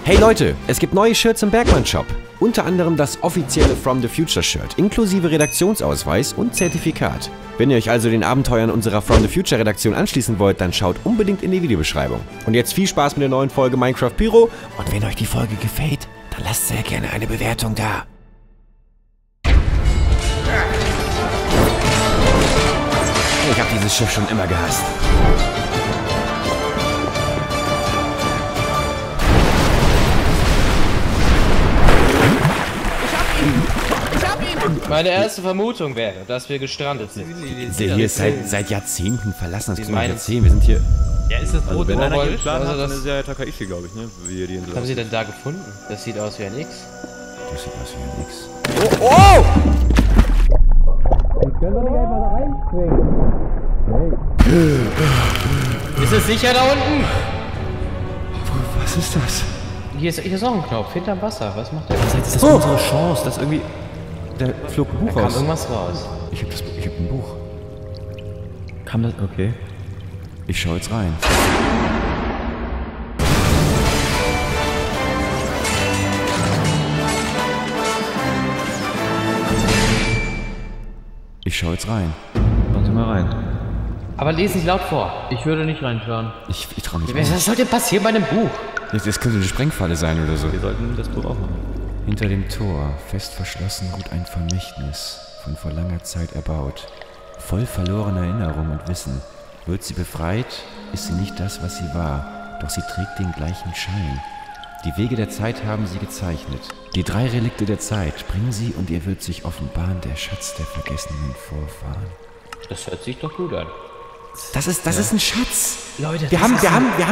Hey Leute, es gibt neue Shirts im Bergmann Shop. Unter anderem das offizielle From the Future Shirt, inklusive Redaktionsausweis und Zertifikat. Wenn ihr euch also den Abenteuern unserer From the Future Redaktion anschließen wollt, dann schaut unbedingt in die Videobeschreibung. Und jetzt viel Spaß mit der neuen Folge Minecraft Pyro. Und wenn euch die Folge gefällt, dann lasst sehr gerne eine Bewertung da. Ich habe dieses Schiff schon immer gehasst. Meine erste Vermutung wäre, dass wir gestrandet sind. Der hier ist seit Jahrzehnten verlassen, das können wir nicht erzählen. Wir sind hier... Ja, ist das Boot wenn einer hier überrollt? geschlagen hat, Also dann ist ja Takaishi, glaube ich, ne? Wie die was haben sie denn da gefunden? Das sieht aus wie ein X. Das sieht aus wie ein Nix. Oh! Oh! Wir können doch nicht einfach da reinspringen. Hey. Ist es sicher da unten? Was ist das? Hier ist auch ein Knopf, hinterm Wasser. Was macht der? Vielleicht ist das unsere Chance, dass irgendwie... Da flog ein Buch Da kam raus. irgendwas raus. Ich hab ein Buch. Kam das? Okay. Ich schau jetzt rein. Ich schau jetzt rein. Machen Sie mal rein. Aber lese nicht laut vor. Ich würde nicht reinschauen. Ich trau mich nicht. Was soll denn passieren bei einem Buch? Das könnte eine Sprengfalle sein oder so. Wir sollten das Buch auch machen. Hinter dem Tor, fest verschlossen, ruht ein Vermächtnis, von vor langer Zeit erbaut. Voll verlorener Erinnerung und Wissen. Wird sie befreit, ist sie nicht das, was sie war, doch sie trägt den gleichen Schein. Die Wege der Zeit haben sie gezeichnet. Die 3 Relikte der Zeit, bringen sie und ihr wird sich offenbaren der Schatz der vergessenen Vorfahren. Das hört sich doch gut an. Das ist ein Schatz! Leute, Wir haben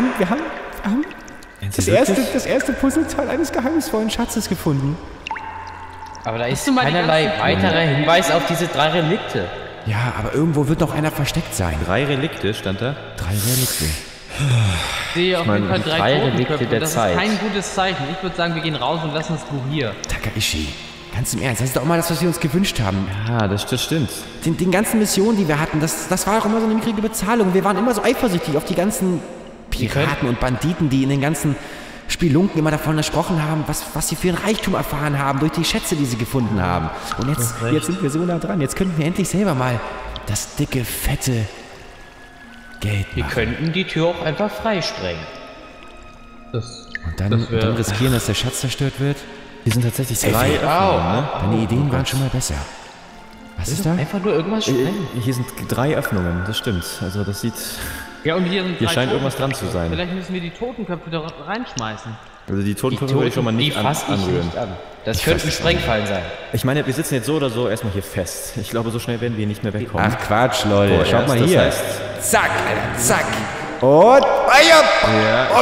das erste Puzzleteil eines geheimnisvollen Schatzes gefunden. Aber da ist keinerlei weiterer Hinweis auf diese 3 Relikte. Ja, aber irgendwo wird noch einer versteckt sein. 3 Relikte stand da. 3 Relikte. Ich sehe auf jeden Fall 3 Relikte Totenköpfe. der Das Zeit. ist kein gutes Zeichen. Ich würde sagen, wir gehen raus und lassen das Buch hier. Takaishi, ganz im Ernst, das ist doch immer das, was wir uns gewünscht haben. Ja, das stimmt. Den ganzen Missionen, die wir hatten, das war auch immer so eine mickrige Bezahlung. Wir waren immer so eifersüchtig auf die ganzen Piraten und Banditen, die in den ganzen Spielunken immer davon gesprochen haben, was sie für einen Reichtum erfahren haben, durch die Schätze, die sie gefunden haben. Und jetzt sind wir so nah dran. Jetzt könnten wir endlich selber mal das dicke, fette Geld Wir machen. könnten die Tür auch einfach freisprengen. Und dann riskieren, dass der Schatz zerstört wird. Hier sind tatsächlich 3 Ey, Öffnungen, ne? Deine Ideen waren schon mal besser. Was ist da? Einfach nur irgendwas sprengen. Hier sind 3 Öffnungen, das stimmt. Also das sieht... Ja, und hier sind Hier 3 scheint irgendwas dran Totenköpfe. zu sein. Vielleicht müssen wir die Totenköpfe da reinschmeißen. Also die Totenköpfe würde ich schon mal nicht fass ich anrühren. nicht an. Das könnten Sprengfallen sein. Ich meine, wir sitzen jetzt so oder so erstmal hier fest. Ich glaube, so schnell werden wir nicht mehr wegkommen. Ach Quatsch, Leute. Boah, Schaut mal das hier. heißt- Zack, Alter, zack. Und Feuer! Ja.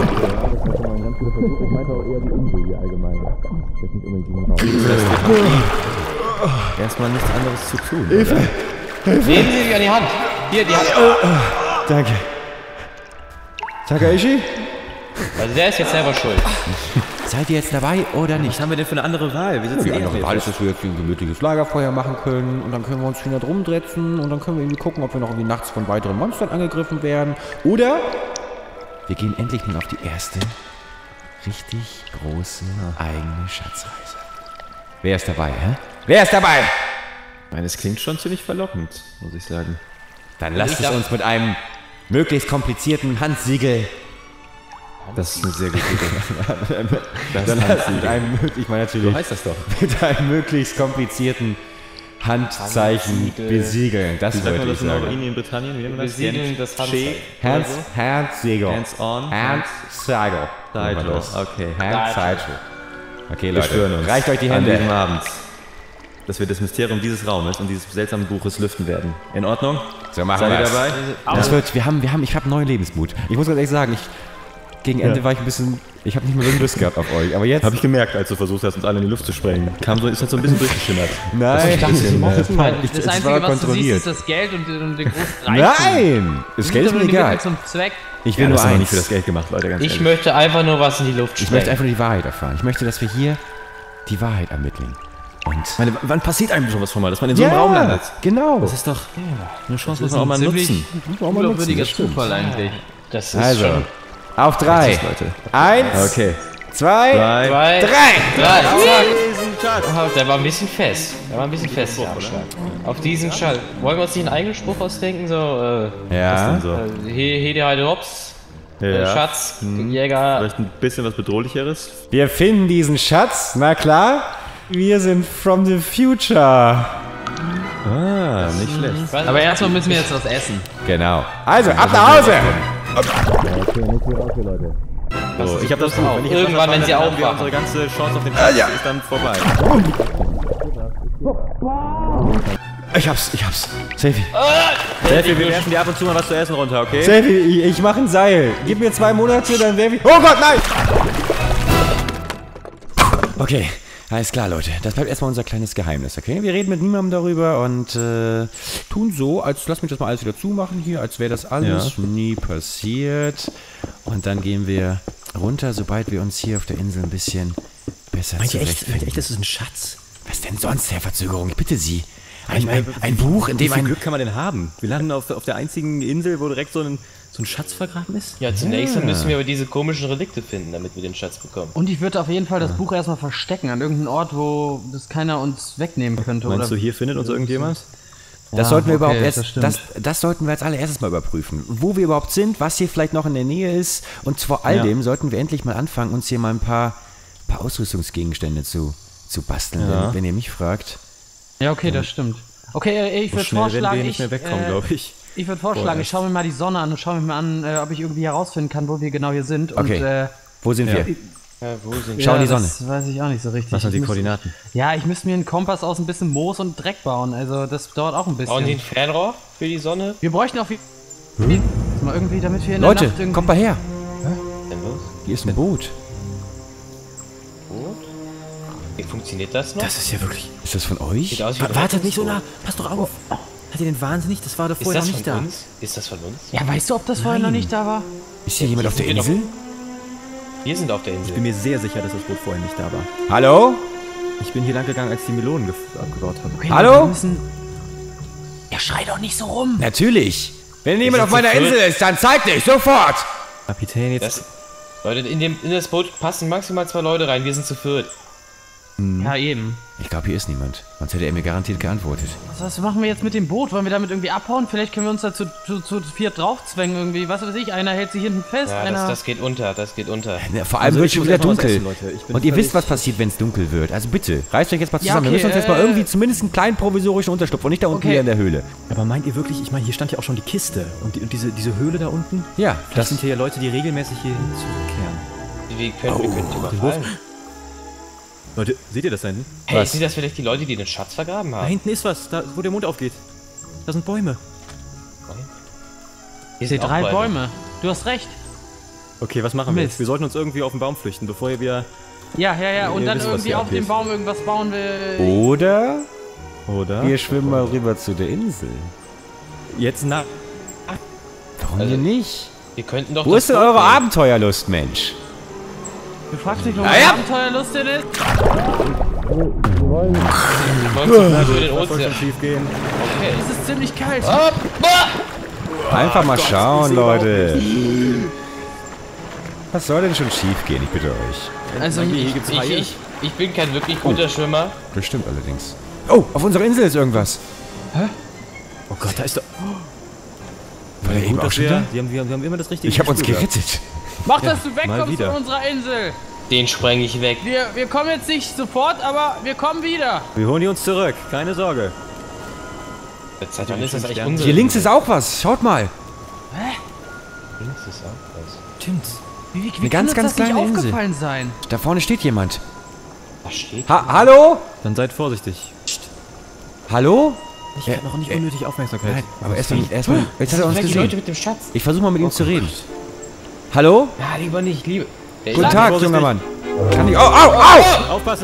Erstmal nichts anderes zu tun. Hilfe! Nehmen Sie sich an die Hand. Hier, die Hand. Danke. Takaishi? Also der ist jetzt selber schuld. Seid ihr jetzt dabei oder nicht? Was haben wir denn für eine andere Wahl? Wir sitzen Die eh noch andere hier Wahl ist, fest. dass wir jetzt ein gemütliches Lagerfeuer machen können und dann können wir uns wieder drum dretzen und dann können wir irgendwie gucken, ob wir noch irgendwie nachts von weiteren Monstern angegriffen werden. Oder wir gehen endlich nun auf die erste richtig große eigene Schatzreise. Wer ist dabei, hä? Wer ist dabei? Ich meine, es klingt schon ziemlich verlockend, muss ich sagen. Dann lasst es uns mit einem möglichst komplizierten Handsiegel. Das ist eine sehr gute Idee. Dann lasst mit einem, ich meine So natürlich, heißt das doch. mit einem möglichst komplizierten Handzeichen Handsiegel. besiegeln. Das Wie sagt man wollte ich das in sagen. in Britannien? Wie nennt man das? Besiegeln das Handzeichen. Handsiegel. Hands-on. Handsiegel. Sigel. Okay. Handsiegel. Okay, Wir schwören Leute, uns reicht euch die an Hände. diesem Abend, dass wir das Mysterium dieses Raumes und dieses seltsamen Buches lüften werden. In Ordnung? So machen Seid wir ihr das. dabei? Das wird, ich habe neuen Lebensmut. Ich muss ganz ehrlich sagen, gegen Ende war ich ein bisschen, ich habe nicht mehr so Lust gehabt auf euch. Aber jetzt, Habe ich gemerkt, als du versucht hast, uns alle in die Luft zu sprengen. Ist halt so ein bisschen durchgeschimmert. nein, dachte, sie machen es mal. Das es Einzige, war was du siehst, kontrolliert. ist das Geld und den großen Reichtum. Nein, das Geld ist mir egal. Zum Zweck. Ich will Ja, nur das haben wir eins. nicht für das Geld gemacht, Leute, ganz Ich ehrlich. möchte einfach nur was in die Luft Ich möchte sprengen. einfach nur die Wahrheit erfahren. Ich möchte, dass wir hier die Wahrheit ermitteln. Und Ich meine, wann passiert einem sowas von mal, dass man in so einem Raum landet? genau. Das ist doch eine Chance, muss Das man auch mal ziemlich nutzen. unglaubwürdiger Zufall eigentlich. Das ist Also, schon... auf 3. Leute. 1, Okay. 2, 3. Zack. Oh, der war ein bisschen fest. Der Anschlag. Auf diesen Schall. Wollen wir uns nicht einen eigenen Spruch ausdenken? So, Ja. So. Hede Heide Hops. Ja. Schatz, Jäger. Vielleicht ein bisschen was Bedrohlicheres. Wir finden diesen Schatz, na klar. Wir sind from the future. Ah, nicht schlecht. Aber erstmal müssen wir jetzt was essen. Genau. Also, ab nach Hause! So, ich habe das Buch. Wenn ich jetzt Irgendwann, wenn sie dann haben wir aufwachen. unsere ganze Chance auf den Schatz ist dann vorbei. Ich hab's. Selfie. Selfie, wir werfen dir ab und zu mal was zu essen runter, okay? Selfie, ich mach ein Seil. Gib mir 2 Monate, dann Selfie. Oh Gott, nein! Okay, alles klar, Leute. Das bleibt erstmal unser kleines Geheimnis, okay? Wir reden mit niemandem darüber und tun so, als lass mich das mal alles wieder zumachen hier, als wäre das alles nie passiert. Und dann gehen wir runter, sobald wir uns hier auf der Insel ein bisschen besser zurechtfinden. Echt, das ist ein Schatz? Was denn sonst, Herr Verzögerung? Ich bitte Sie. Ein Buch, in Wie dem viel ein... Glück kann man denn haben? Wir landen auf der einzigen Insel, wo direkt so ein Schatz vergraben ist? Ja, zunächst müssen wir aber diese komischen Relikte finden, damit wir den Schatz bekommen. Und ich würde auf jeden Fall das Buch erstmal verstecken an irgendeinem Ort, wo das keiner uns wegnehmen könnte. Meinst du, hier findet uns irgendjemand? Das sollten wir überhaupt das erst, stimmt. das sollten wir als allererstes mal überprüfen. Wo wir überhaupt sind, was hier vielleicht noch in der Nähe ist. Und vor allem sollten wir endlich mal anfangen, uns hier mal ein paar Ausrüstungsgegenstände zu basteln, wenn ihr mich fragt. Ja, okay, das stimmt. Okay, ich würde vorschlagen, wir nicht mehr wegkommen, glaube ich. Ich würde vorschlagen, ich schaue mir mal die Sonne an und schaue mir mal an, ob ich irgendwie herausfinden kann, wo wir genau hier sind. Okay. Und, Wo sind wir? Ja, wo sind Schau in die Sonne. Das weiß ich auch nicht so richtig. Was sind die Ich müsste- Koordinaten? Ja, ich müsste mir einen Kompass aus ein bisschen Moos und Dreck bauen. Also das dauert auch ein bisschen. Bauen die ein Fernrohr für die Sonne? Wir bräuchten auch viel... Mal irgendwie, damit wir in Leute, der Nacht irgendwie... kommt mal her. Denn los? Hier ist ein Boot. Gut. Wie funktioniert das noch? Das ist ja wirklich... Ist das von euch? Sieht aus wie ein Wartet nicht so Rettungsboot. nah, pass doch auf. Hat ihr den wahnsinnig? Das war doch Ist vorher das noch nicht von da. uns? Ist das von uns? Ja, weißt du, ob das vorher noch nicht da war? Ist hier jemand auf der sind wir doch- Insel? Wir sind auf der Ich bin Insel. mir sehr sicher, dass das Boot vorher nicht da war. Hallo? Ich bin hier lang gegangen, als die Melonen abgebaut haben. Okay, Hallo? wir müssen... Ja, schrei doch nicht so rum. Natürlich. Wenn jemand sind auf meiner zu viert. Insel ist, dann zeig dich sofort. Kapitän, jetzt... Das, Leute, in das Boot passen maximal 2 Leute rein. Wir sind zu viert. Ja, eben. Ich glaube, hier ist niemand. Sonst hätte er mir garantiert geantwortet. Was machen wir jetzt mit dem Boot? Wollen wir damit irgendwie abhauen? Vielleicht können wir uns da zu 4 draufzwängen irgendwie. Was weiß ich, einer hält sich hinten fest, Ja, einer... das geht unter. Das geht unter. Vor allem wird ich schon muss wieder erst mal was dunkel. essen, Leute. Ich bin Und ihr völlig- wisst, was passiert, wenn es dunkel wird. Also bitte, reißt euch jetzt mal Ja, zusammen. Wir okay, müssen uns jetzt mal irgendwie zumindest einen kleinen provisorischen Unterschlupf und nicht da unten Okay. hier in der Höhle. Aber meint ihr wirklich, ich meine, hier stand ja auch schon die Kiste. Und diese Höhle da unten? Ja, Das sind hier ja Leute, die regelmäßig hier zurückkehren. Wir können überfallen. Leute, seht ihr das da hinten? Hey, Was? sind das vielleicht die Leute, die den Schatz vergraben Da haben? hinten ist was, da wo der Mond aufgeht. Da sind Bäume. Hier Ich sehe sind auch 3 Bäume. Du hast recht. Okay, was machen wir Mist. jetzt? Wir sollten uns irgendwie auf den Baum flüchten, bevor ihr wieder... Ja. Und Ihr dann wisst, was irgendwie hier auf dem abgeht. Baum irgendwas bauen wir... Oder Oder? wir schwimmen mal rüber zu der Insel. Jetzt nach... Warum Also- denn nicht? Wir könnten doch Wo das ist denn Boot eure nehmen. Abenteuerlust, Mensch? Du fragst dich, wo Ah, meine ja. Abenteuerlust denn ist? Wollen wir über den Was soll Ozean? schon schief gehen? Okay. Es ist ziemlich kalt. Einfach mal schauen, Leute. Was soll denn schon schief gehen? Ich bitte euch. Also, Hier gibt's Haie. Ich bin kein wirklich guter Schwimmer. Das stimmt allerdings. Oh, auf unserer Insel ist irgendwas. Oh Gott, da ist doch... War der eben Gut, auch dass schon wir, da? wir haben immer das Richtige Ich habe uns Gespür gerettet. mach, dass du mal wegkommst wieder. von unserer Insel. Den spreng ich weg. Wir kommen jetzt nicht sofort, aber wir kommen wieder. gehabt. Wir holen die uns zurück, keine Sorge. Seit wann ist das eigentlich Hier unsere? Hier links ist auch was. Schaut mal. Links ist auch was. Stimmt. Wie Eine ganz, kann ganz uns das nicht kleine Insel. aufgefallen sein? Da vorne steht jemand. Was steht? Hallo? Dann seid vorsichtig. Hallo? Ich habe noch nicht unnötig Aufmerksamkeit. Nein, aber erstmal. Jetzt hat er uns Vielleicht die Leute gesehen. mit dem Schatz. Ich versuche mal mit ihm zu reden. Hallo? Ja, lieber nicht, lieber. Der Guten ist- Tag, vorsichtig. junger Mann. Kann ich. Au, au, au! Aufpassen!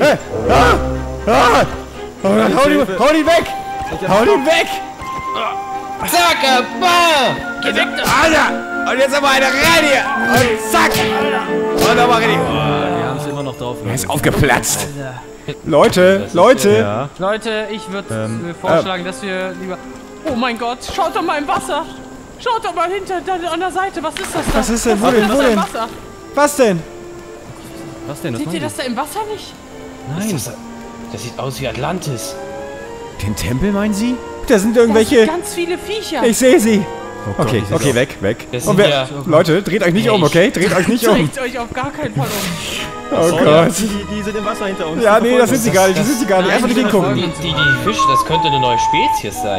Hau ihn weg! Hau ihn weg! Zack, bam! Geh weg! Alter! Und jetzt aber eine rein hier! Und zack! Und nochmal richtig. Wir haben es immer noch drauf. Er ist aufgeplatzt. Leute, Leute! Ja. Leute, ich würde vorschlagen, dass wir lieber... Oh mein Gott, schaut doch mal im Wasser. Schaut doch mal hinter da an der Seite. Was ist das da? Was ist denn? Wo denn? Was Wo ist denn? Wasser? Was denn? Was denn? Was Seht ihr meint das da im Wasser nicht? Nein. Das sieht aus wie Atlantis. Den Tempel, meinen Sie? Da sind Da irgendwelche... sind ganz viele Viecher. Ich sehe sie. Okay, ich seh's okay, auch. weg. Das Und sind wer, ja- Leute, dreht euch nicht um, okay? Dreht euch nicht um. Dreht euch auf gar keinen Fall um. Oh Ja, Gott. die sind im Wasser hinter uns. Ja, Die nee, verfolgen das sind uns. sie gar nicht. Die sind sie gar nicht. Nein, Erstmal nicht die hingucken. verfolgen Die Fische, das könnte eine neue Spezies sein.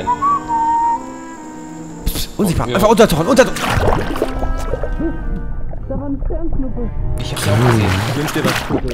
Unsichtbar. Ja. Einfach Unterton. Ich hab's auch gesehen. Wünsch dir was.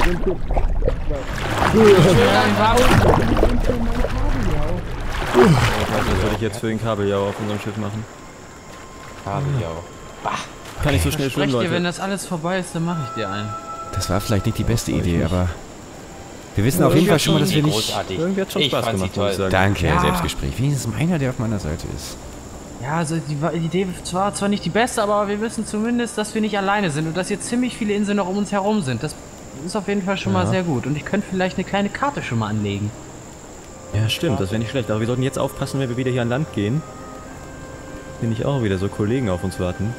Das würde ich jetzt für den Kabeljau auf unserem Schiff machen. Kabeljau. Kann nicht so schnell schwimmen, Sprech dir, wenn Leute. das alles vorbei ist, dann mache ich dir einen. Das war vielleicht nicht die beste Idee, aber... Wir wissen auf jeden Fall schon mal, dass wir nicht... Großartig. Irgendwie hat's schon Ich Spaß fand sie gemacht, muss ich toll. sagen. Danke, Ja. Selbstgespräch. Wenigstens einer, der auf meiner Seite ist. Ja, also die Idee war zwar nicht die beste, aber wir wissen zumindest, dass wir nicht alleine sind und dass hier ziemlich viele Inseln noch um uns herum sind. Das ist auf jeden Fall schon mal sehr gut. Und ich könnte vielleicht eine kleine Karte schon mal anlegen. Ja, stimmt, das wäre nicht schlecht. Aber wir sollten jetzt aufpassen, wenn wir wieder hier an Land gehen. Wenn nicht auch wieder so Kollegen auf uns warten.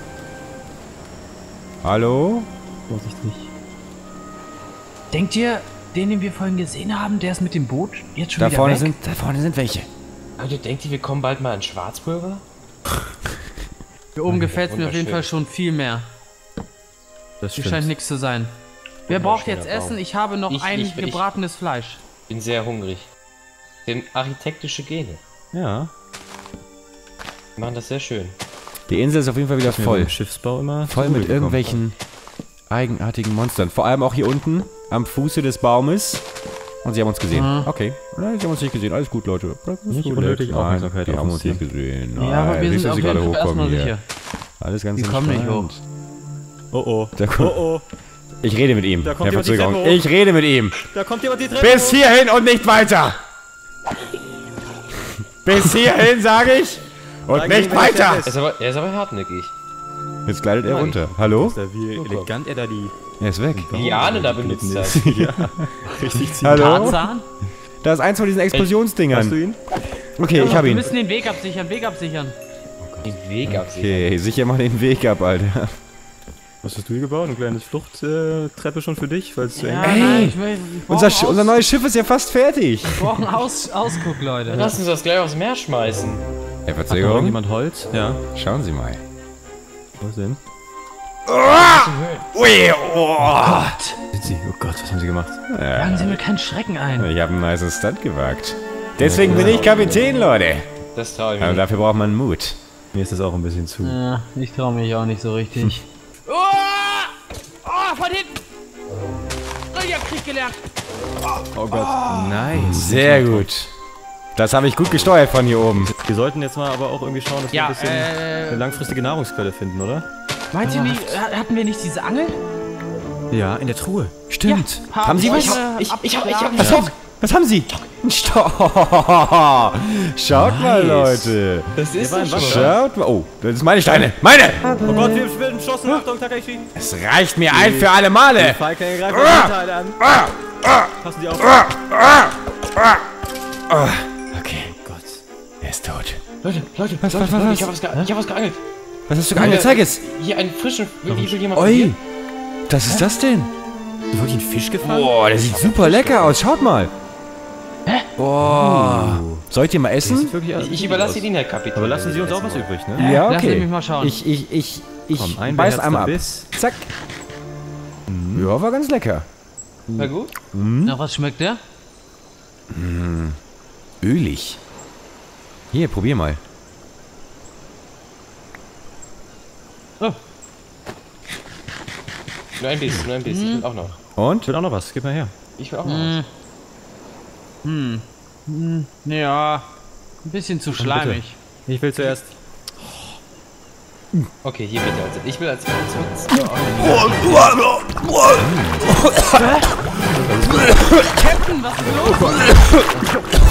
Hallo? Vorsichtig. Denkt ihr, den wir vorhin gesehen haben, der ist mit dem Boot jetzt schon Da wieder vorne weg? sind welche. Leute, denkt ihr, wir kommen bald mal an Schwarzpulver? Hier oben gefällt es mir auf jeden wunderschön. Fall schon viel mehr. Das Hier stimmt. scheint nichts zu sein. Wer braucht jetzt Wunderschöner Baum. Essen? Ich habe noch ein Ich- gebratenes Fleisch. Bin sehr hungrig. Denn architektische Gene. Ja. Die machen das sehr schön. Die Insel ist auf jeden Fall wieder Voll. voll. Im Schiffsbau immer Voll zu mit Google gekommen. irgendwelchen eigenartigen Monstern. Vor allem auch hier unten am Fuße des Baumes. Und sie haben uns gesehen. Mhm. Okay. Nein, sie haben uns nicht gesehen. Alles gut, Leute. Nicht unnötig Aufmerksamkeit die auf haben uns uns nicht gesehen. Nein, Ja, aber wir siehst sind du, auf sie jeden gerade Fall hochkommen erstmal hier. sicher. Alles ganz Die kommen nicht hoch. entspannt. Oh oh. Da kommt- Oh oh. Ich rede mit ihm, Da kommt Herr jemand die Verzögerung. Treppe hoch. Ich rede mit ihm. Da kommt jemand die Treppe Bis hierhin und nicht weiter. Bis hierhin, sage ich. Und Sagen nicht Sie, wenn ich weiter. der Er ist aber hartnäckig. Jetzt gleitet er Nein. runter. Hallo? Ist da, wie elegant er da die... Er ist weg. Liane da benutzt hat. Ja, richtig ziemlich. Hallo? Tarzan? Da ist eins von diesen Hast du Explosionsdingern. ihn? Okay, ich habe Wir ihn. müssen den Weg absichern, Weg absichern. Den Weg absichern. Okay, sicher mal den Weg ab, Alter. Was hast du hier gebaut? Eine kleine Fluchttreppe schon für dich, falls es zu eng Ja, ist? Ey, nein, ich brauche Unser neues Schiff ist ja fast fertig. einen Ausguck, Leute. Lass uns das gleich aufs Meer schmeißen. Herr Hat noch Verzögerung, irgendjemand Holz? Ja. schauen Sie mal. Was denn? Ui, oh. Sind sie? Oh Gott, was haben sie gemacht? Jagen Sie mir keinen Schrecken ein. Ich habe einen nice Stunt gewagt. Deswegen bin ich Kapitän, Leute. Das traue ich Aber mir nicht. dafür braucht man Mut. Mir ist das auch ein bisschen zu. Ja, ich traue mich auch nicht so richtig. Oh, von hinten! Oh, ich hab Krieg gelernt. Oh Gott. Nice. Sehr gut. Das habe ich gut gesteuert von hier oben. Wir sollten jetzt mal aber auch irgendwie schauen, dass wir Ja, ein bisschen eine langfristige Nahrungsquelle finden, oder? meint ihr nicht, hatten wir nicht diese Angel? Ja, in der Truhe. Stimmt. Ja, haben Sie was? Ich hab Was haben Sie? Ein Stock. Schaut mal, Leute. Das ist war doch im schon. Wasser. Schaut mal. Oh, das ist meine Steine. Meine! Oh Gott, wir werden beschossen. Achtung, Takashi. Es reicht mir ein für alle Male. Falke greift die Teile an. Passen Sie auf. Okay, Gott. er ist tot. Leute, Was? ich hab was geangelt. Was hast du geangelt? Zeig es. Hier einen frischen... Will jemand Oi. probieren? Was ist das denn? Du wirklich einen Fisch gefangen? Boah, der sieht super lecker aus. Schaut mal. Hä? Boah. Sollt ihr mal essen? Ich überlasse Ihnen, Herr Kapitän. Aber lassen Sie uns auch was übrig, ne? Ja, Lass okay. mich mal schauen. Ich Komm, ein beiß einmal ab. Biss. Zack. Ja, war ganz lecker. War gut? Nach was schmeckt der? Ölig. Hier, probier mal. Oh. Nur ein Biss, Ich will auch noch. Und? Ich will auch noch was. Gib mal her. Ich will auch noch was. Ja, ein bisschen zu schleimig. Ich will zuerst. Okay, hier bitte. Also ich will als Captain, was ist los?